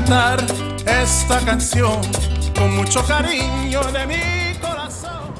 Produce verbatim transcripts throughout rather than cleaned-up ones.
cantar esta canción con mucho cariño de mi corazón.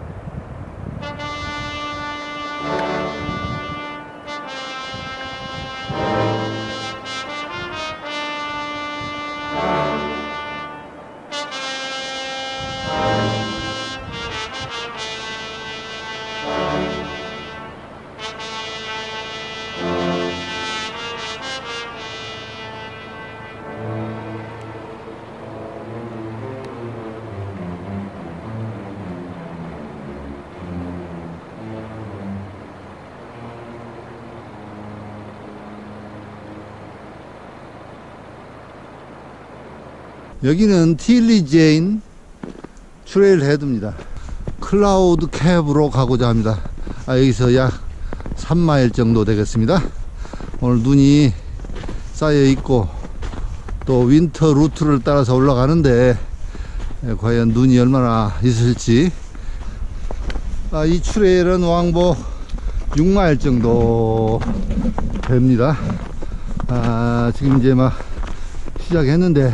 여기는 틸리 제인 트레일 헤드입니다. 클라우드 캡으로 가고자 합니다. 아, 여기서 약 삼 마일 정도 되겠습니다. 오늘 눈이 쌓여 있고 또 윈터 루트를 따라서 올라가는데 과연 눈이 얼마나 있을지. 아, 이 트레일은 왕복 육 마일 정도 됩니다. 아, 지금 이제 막 시작했는데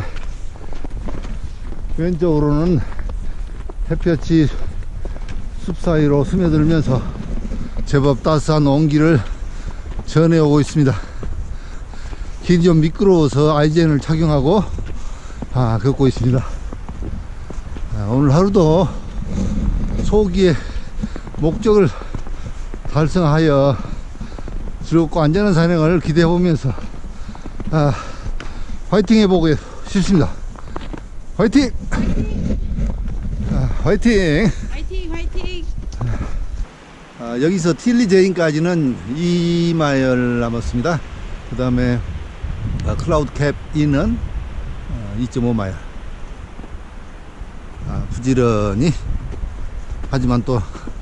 왼쪽으로는 햇볕이 숲 사이로 스며들면서 제법 따스한 온기를 전해오고 있습니다. 길이 좀 미끄러워서 아이젠을 착용하고 아, 걷고 있습니다. 아, 오늘 하루도 소기의 목적을 달성하여 즐겁고 안전한 산행을 기대해 보면서 아, 화이팅 해보고 싶습니다. 화이팅! 아, 화이팅! 화이팅! 화이팅! 아, 여기서 틸리 제인까지는 이 마일 남았습니다. 그 다음에 아, 클라우드 캡 인은 아, 이 점 오 마일. 아, 부지런히 하지만 또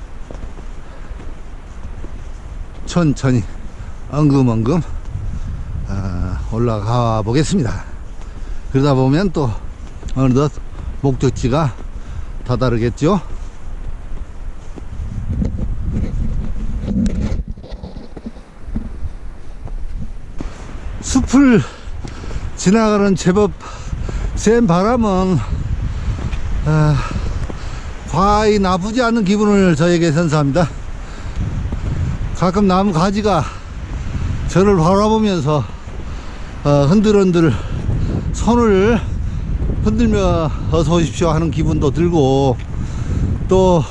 천천히 엉금엉금 아, 올라가 보겠습니다. 그러다 보면 또 어느덧 목적지가 다다르겠죠. 숲을 지나가는 제법 센 바람은 아, 과히 나쁘지 않은 기분을 저에게 선사합니다. 가끔 나무 가지가 저를 바라보면서 어, 흔들흔들 손을 흔들며 어서 오십시오 하는 기분도 들고, 또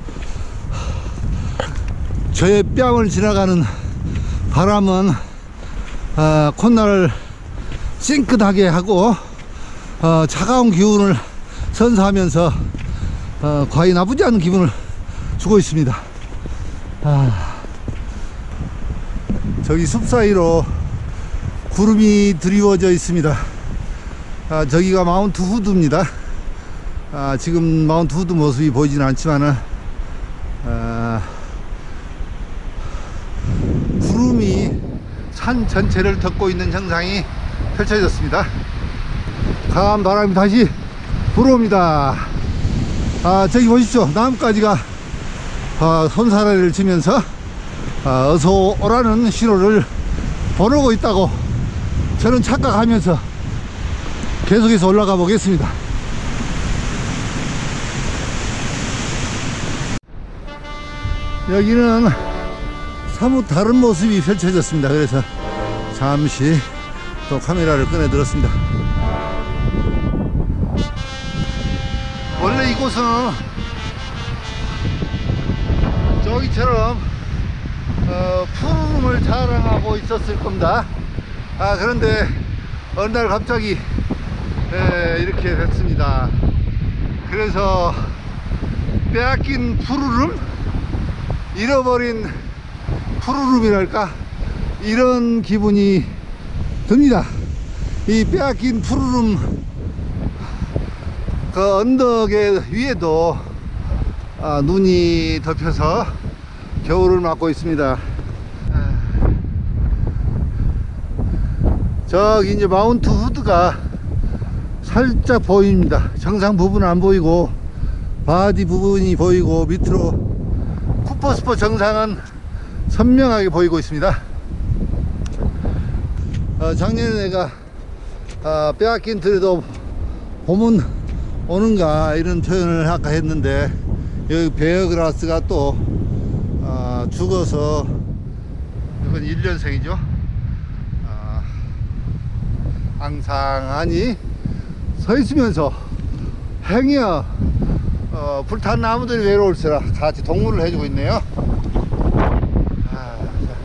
저의 뺨을 지나가는 바람은 어, 콧날을 싱긋하게 하고 어, 차가운 기운을 선사하면서 어, 과히 나쁘지 않은 기분을 주고 있습니다. 아, 저기 숲 사이로 구름이 드리워져 있습니다. 아, 저기가 마운트 후드입니다. 아, 지금 마운트 후드 모습이 보이지는 않지만은 아, 구름이 산 전체를 덮고 있는 형상이 펼쳐졌습니다. 강한 바람이 다시 불어옵니다. 아, 저기 보십시오. 나뭇가지가 아, 손사래를 치면서 아, 어서 오라는 신호를 보내고 있다고 저는 착각하면서 계속해서 올라가 보겠습니다. 여기는 사뭇 다른 모습이 펼쳐졌습니다. 그래서 잠시 또 카메라를 꺼내 들었습니다. 원래 이곳은 저기처럼 어, 푸르름을 자랑하고 있었을 겁니다. 아, 그런데 어느 날 갑자기 에, 이렇게 됐습니다. 그래서 빼앗긴 푸르름? 잃어버린 푸르름이랄까? 이런 기분이 듭니다. 이 빼앗긴 푸르름 그 언덕의 위에도 아, 눈이 덮여서 겨울을 맞고 있습니다. 저기 이제 마운트 후드가 살짝 보입니다. 정상 부분은 안 보이고 바디 부분이 보이고 밑으로 쿠퍼스포 정상은 선명하게 보이고 있습니다. 어, 작년에 내가 아, 빼앗긴 들에도 봄은 오는가 이런 표현을 아까 했는데, 여기 베어그라스가 또 아, 죽어서, 이건 일 년생이죠. 아, 앙상하니 서 있으면서 행여 어, 불탄 나무들이 외로울세라 같이 동무를 해주고 있네요. 아,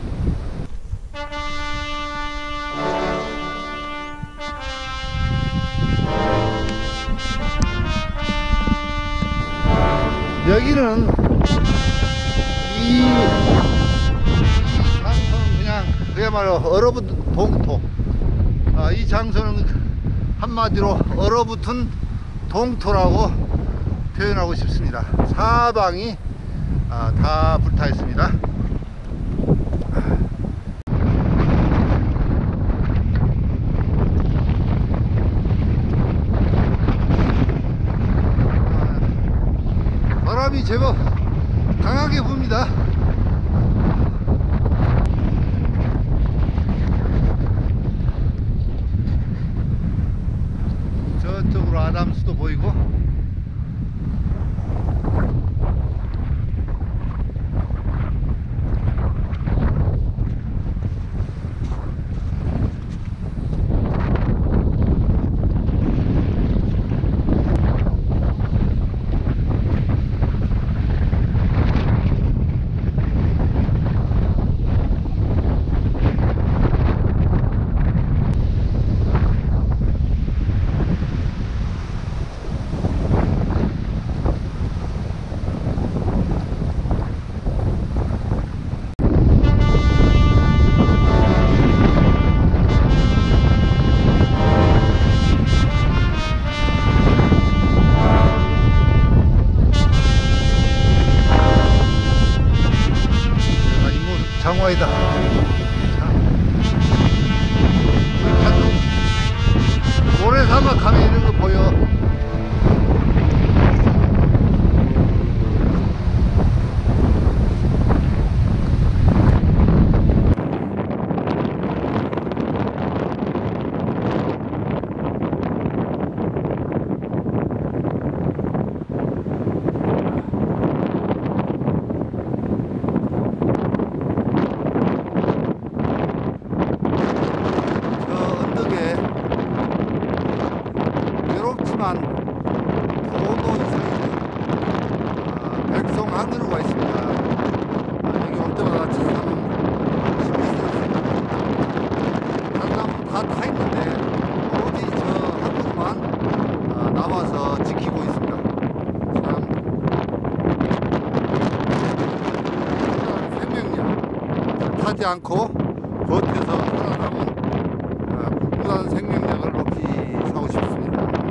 여기는 이, 이 장소는 그냥 그야말로 얼어붙은 동토. 아, 이 장소는 한마디로 얼어붙은 동토라고 표현하고 싶습니다. 사방이 아, 다 불타 있습니다. 바람이 제법 강하게 붑니다. 저쪽으로 아담스도 보이고, 장화이다. 모래사막 가면 이런 거 보여. 고도 이상의 백송항로가 있습니다. 여기 올 때마다 참 재밌었습니다. 다른 다 타 있는데 오로지 저 항로만 남아서 지키고 있습니다. 참 생명력, 타지 않고 버텨서 살아남은 무한 생명력을 높이 사고 싶습니다.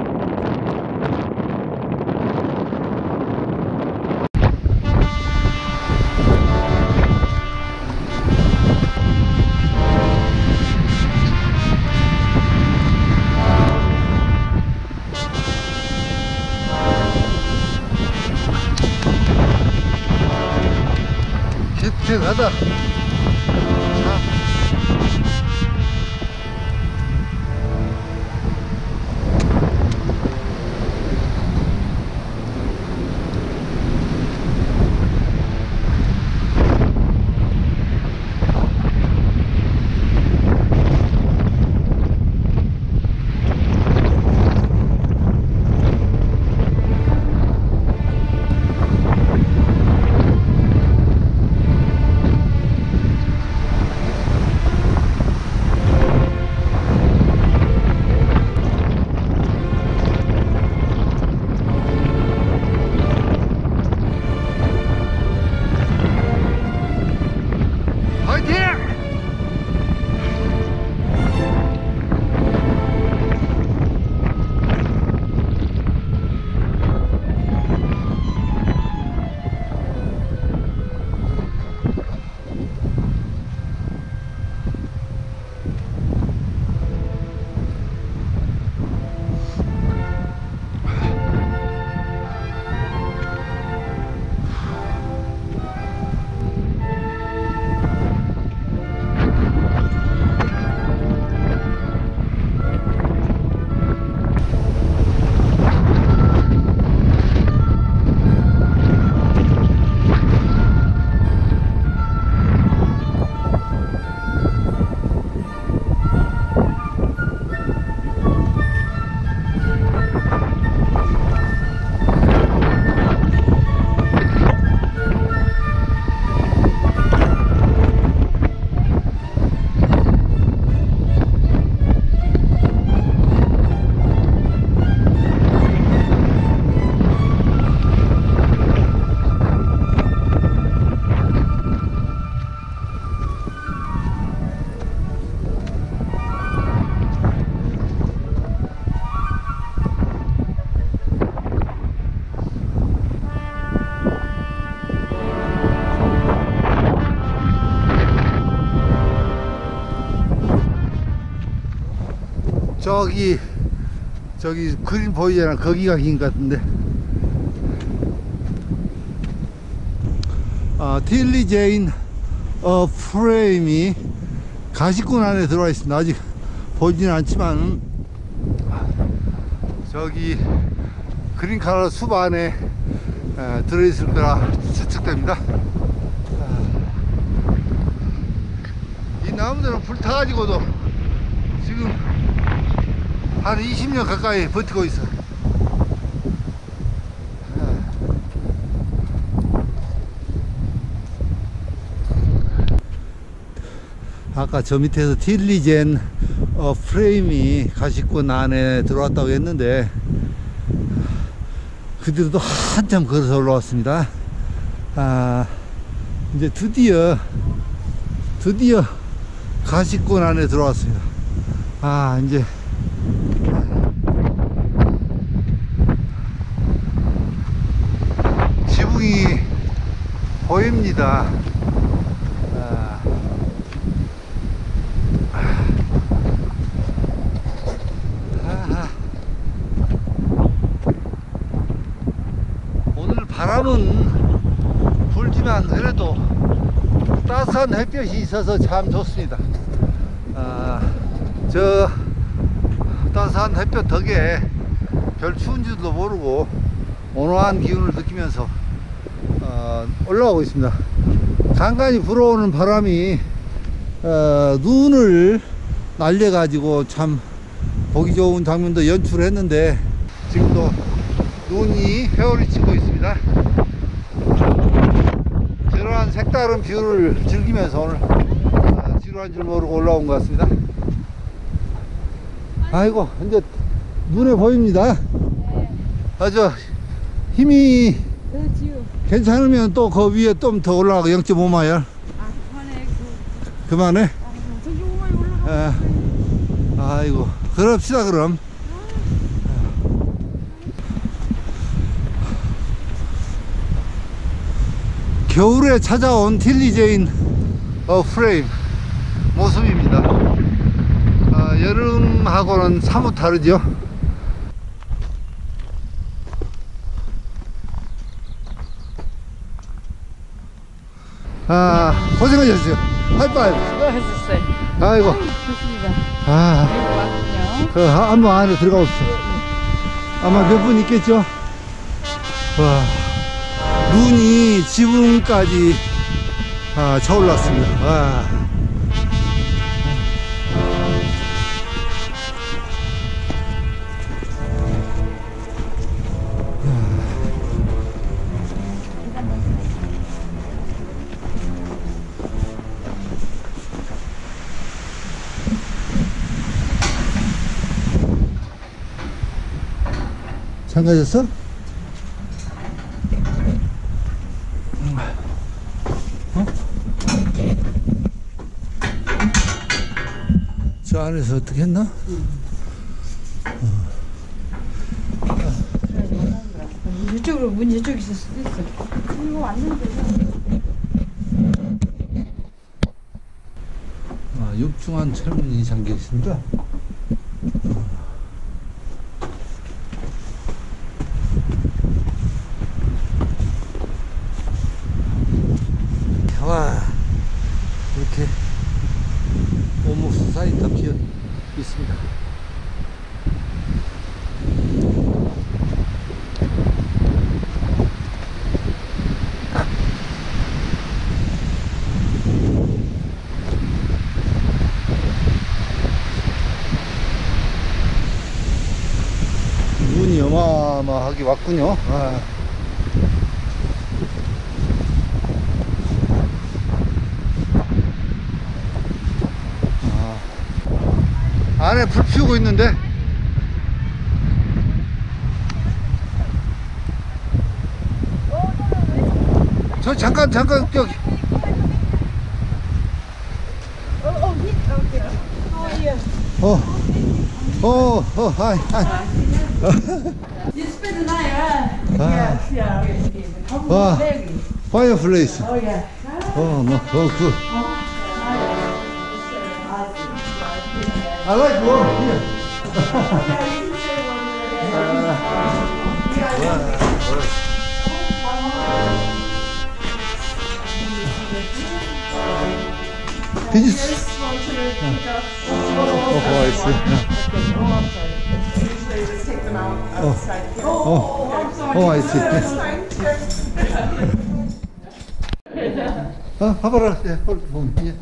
가자. 저기 저기 그림 보이잖아. 거기가 긴 것 같은데. 아, 틸리 제인 어, 프레임이 가시권 안에 들어와 있습니다. 아직 보이지는 않지만 저기 그린 컬러 숲 안에 에, 들어있을 거라 추측됩니다. 이 나무들은 불타가지고도 지금 한 이십 년 가까이 버티고 있어. 아까 저 밑에서 틸리젠 어, 프레임이 가시권 안에 들어왔다고 했는데 그들도 한참 걸어서 올라왔습니다. 아, 이제 드디어 드디어 가시권 안에 들어왔습니다. 아, 이제 지붕이 보입니다. 바람은 불지만 그래도 따스한 햇볕이 있어서 참 좋습니다. 아, 저 따스한 햇볕 덕에 별 추운 줄도 모르고 온화한 기운을 느끼면서 어, 올라가고 있습니다. 간간히 불어오는 바람이 어, 눈을 날려 가지고 참 보기 좋은 장면도 연출했는데 지금도 눈이 회오리 치고 있습니다. 저러한 색다른 뷰를 즐기면서 오늘 아, 지루한 줄 모르고 올라온 것 같습니다. 아이고, 이제 눈에 보입니다. 아주 힘이 괜찮으면 또 그 위에 좀 더 올라가고 영 점 오 마일. 아, 그만해. 그만해? 아, 아이고, 그럽시다 그럼. 겨울에 찾아온 틸리 제인 어, 프레임 모습입니다. 아, 여름하고는 사뭇 다르죠. 아, 고생하셨어요. 하이파이브. 수고하셨어요. 아이고. 좋습니다. 아, 아이고, 그 한번 안에 들어가 봅시다. 아마 몇 분 있겠죠? 와, 눈이 지붕까지 아, 차올랐습니다. 와. 잠가졌어? 어? 저 안에서 어떻게 했나? 응. 어. 이쪽으로 문 이쪽에 있을 수도 있어. 이거 왔는데. 아, 육중한 철문이 잠겨 있습니다. 와, 이렇게 오목수 사이 다 비어 있습니다. 눈이 어마어마하게 왔군요. 아. 안에 불 피우고 있는데 저 잠깐 잠깐 여기 어, 어, 어, 하이, 하이. You spend the night, right? 아. Yes, yeah. 와, 파이어플레이스. Oh, yeah. 어, 뭐, 어, 그. I like warm here. Did you? Oh, I see. Oh, oh, oh, I see. 어, 봐봐라. 예, hold, 예.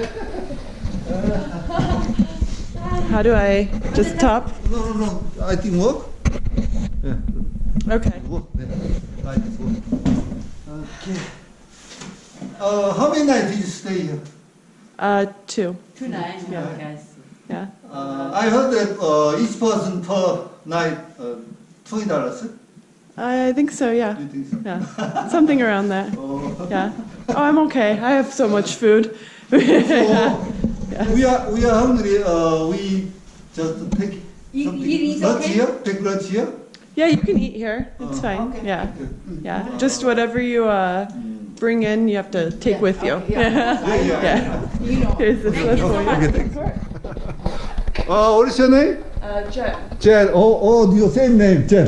How do I just top? No, no, no. I think walk. 예, Okay. walk. 네. I think walk. Okay. Uh, how many nights did you stay here? Uh, two. Two nights. Yeah. Guys. Yeah. Uh, I heard that uh, each person per night uh, twenty dollars. I think so. Yeah. Do you think so? Yeah. Something around that. Oh. Yeah. Oh, I'm okay. I have so much food. So we are we are hungry. Uh, we just take Eat- something. eat is lunch okay? here. Take lunch here. Yeah, you can eat here. It's Oh. fine. Okay. Yeah. Okay. Yeah. Just whatever you uh, bring in, you have to take with you. Okay, yeah. Yeah, yeah. Yeah. You know. Here's the Thank you so slip much. Okay, thanks. Uh, what is your name? Uh, Jet. Jen. Oh, oh, your same name, Jen.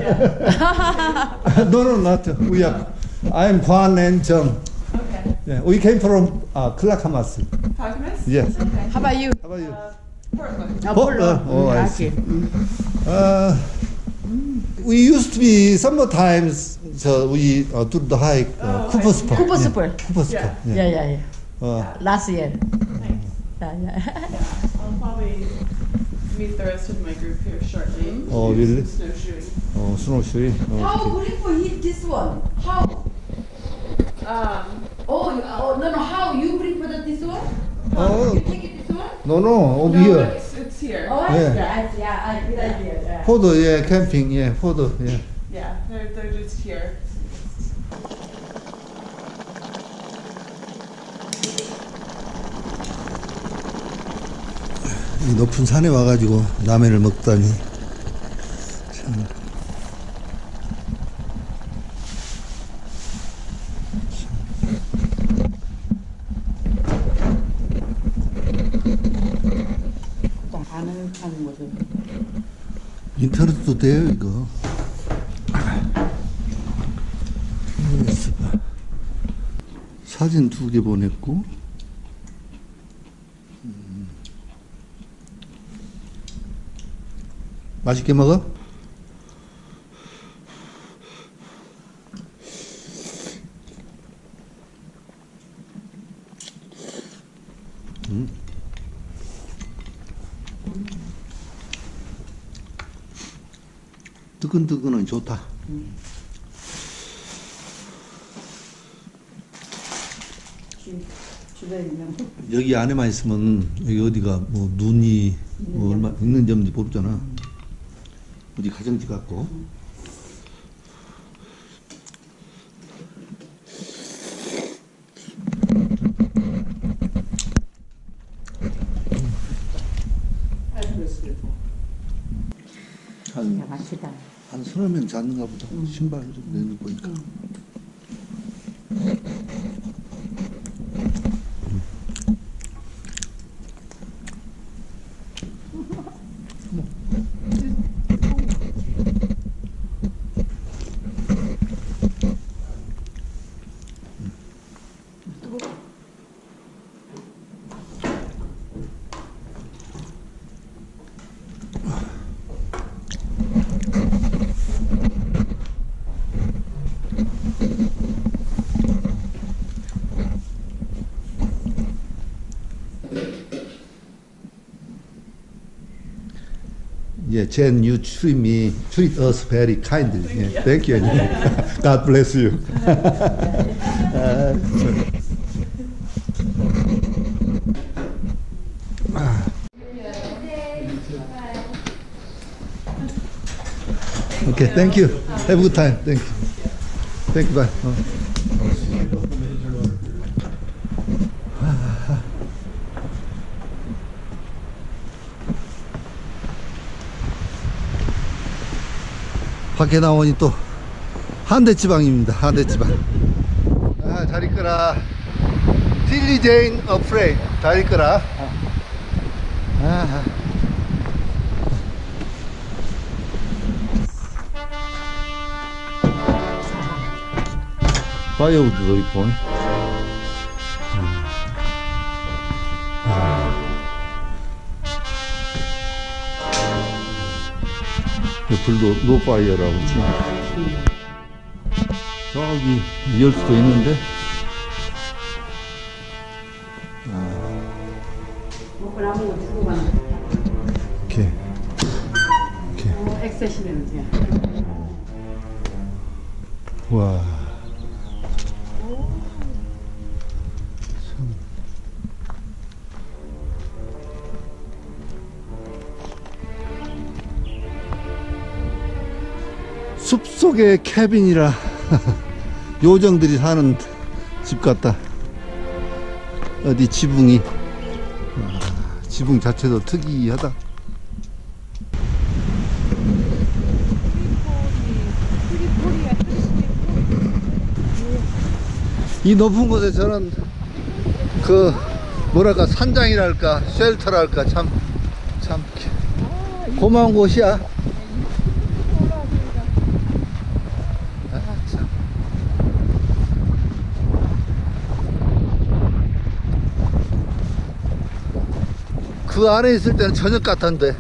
no, no, not we are. I'm Kwan and Jung. Okay. Yeah, we came from uh, Clackamas. Clackamas? Yes. How about you? How about you? Uh, Portland. Oh, Oh, Portland. uh, oh, I Mm, see. okay. Uh, we used to be summertimes. So we uh, do the hike. Uh, Oh, Cooper I- Spur. Cooper Yeah, Spur. Cooper Spur. Yeah. Yeah, yeah, yeah. Uh, Last year. Nice. Yeah, yeah. I'll probably meet the rest of my group here shortly. Oh, Do really? some snowshoeing. 어, 스노우쇼이. How beautiful is this one? How? Um, Oh, you- oh no, no. How you bring for the this one? Oh, You take it this one? no, no, over no, here. it's, it's here. Oh, Yeah. yeah, yeah, yeah, good idea. Yeah. 포도, 예, 캠핑, 예, 포도, 예. Yeah, they're, they're just here. 이 높은 산에 와가지고 라면을 먹다니. 참. 반을 하는 거죠. 인터넷도 돼요, 이거. 있어 봐. 사진 두 개 보냈고. 음. 맛있게 먹어? 음. 뜨끈뜨끈은 좋다. 주변에 있는 여기 안에만 있으면 여기 어디가 뭐 눈이 뭐 얼마 있는지 없는지 모르잖아. 어디 가정지 같고. 한, 맛있다. 한 서너 명 잤는가 보다. 신발 좀 내는 거 보니까. Yeah, Jen, you treat me, treat us very kindly. Yeah, thank you. God bless you. uh, okay, thank you. Have a good time. Thank you. Thank you. Bye. 어. 밖에 나오니 또 한대지방입니다. 한대지방. 아, 잘 있거라. 틸리 제인 어프레이. 잘 있거라. 아, 파이어우드도 있고. 불도 노파이어라고 치면 저기 열 수도 있는데. 이렇게 이렇게 액세시네요. 와. 숲속의 캐빈이라 요정들이 사는 집 같다. 어디 지붕이, 아, 지붕 자체도 특이하다. 이 높은 곳에 저는 그 뭐랄까 산장이랄까 쉘터랄까 참 참 고마운 곳이야. 아, 참. 그 안에 있을 때는 저녁 같던데.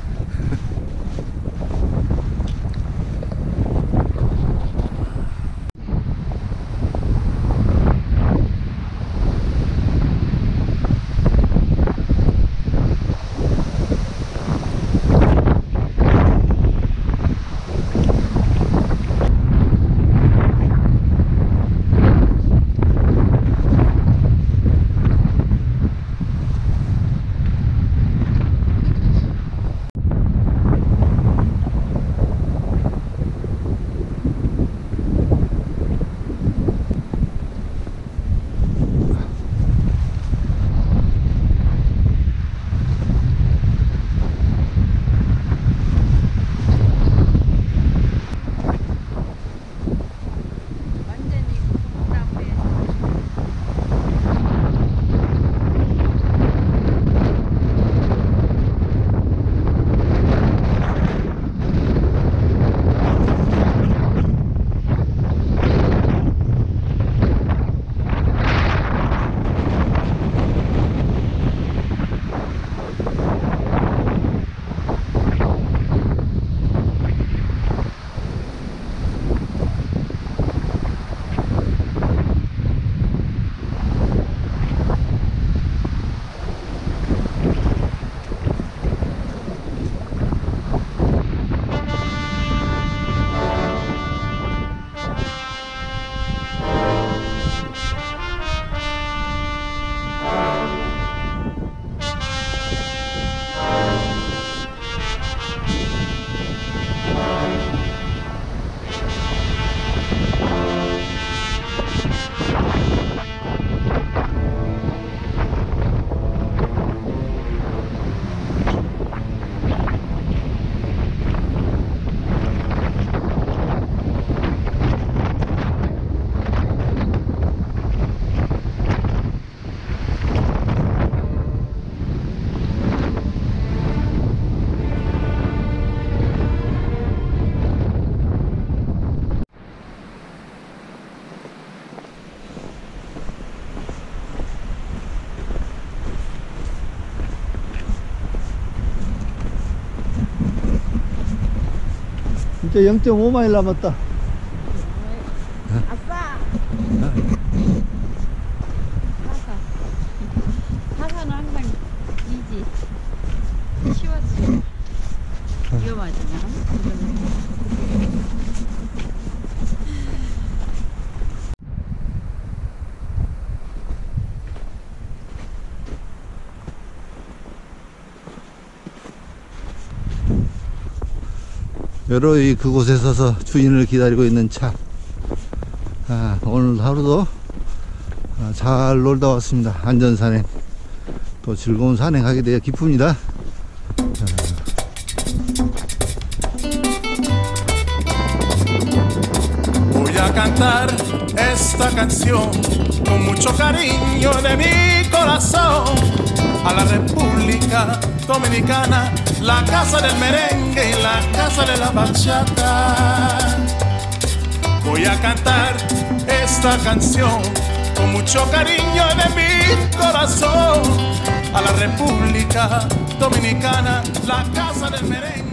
이제 영 점 오 마일 남았다. 아싸! 사사. 사사는 항상 이지. 쉬웠지. 위험하지만. 여러이 그곳에 서서 주인을 기다리고 있는 차. 아, 오늘 하루도 잘 놀다 왔습니다. 안전산행, 또 즐거운 산행하게 되어 기쁩니다. Voy a cantar esta canción con mucho cariño de mi corazón a la República Dominicana, la casa del merengue y la casa de la bachata. Voy voy a cantar esta canción con mucho cariño de mi corazón a la República Dominicana, la casa del merengue.